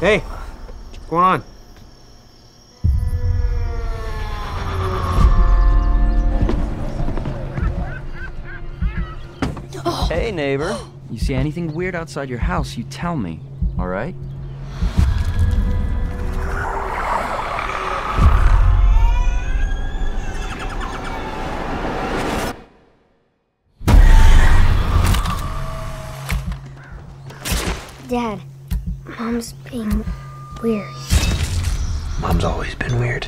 Hey, what's going on? Hey, neighbor. You see anything weird outside your house, you tell me, all right? Dad, Mom's being weird. Mom's always been weird.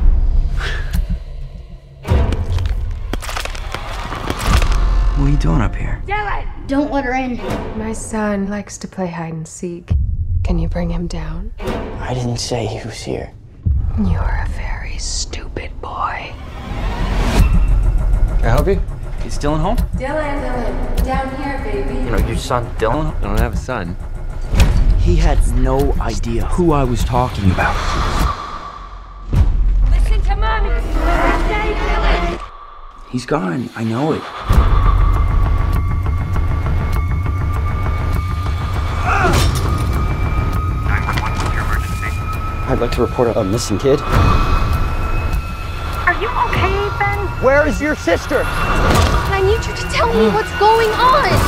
What are you doing up here? Don't let her in. My son likes to play hide and seek. Can you bring him down? I didn't say he was here. You're a very stupid boy. Can I help you? You still at home? Dylan, down here, baby. You know, your son, Dylan? I don't have a son. He had no idea who I was talking about. Listen to Mommy. Stay, Dylan. He's gone. I know it. I'd like to report a missing kid. Are you okay, Ben? Where is your sister? I need you to tell me what's going on.